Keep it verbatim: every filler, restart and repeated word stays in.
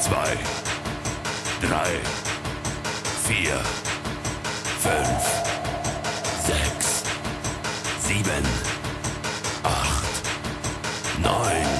zwei, drei, vier, fünf, sechs, sieben, acht, neun.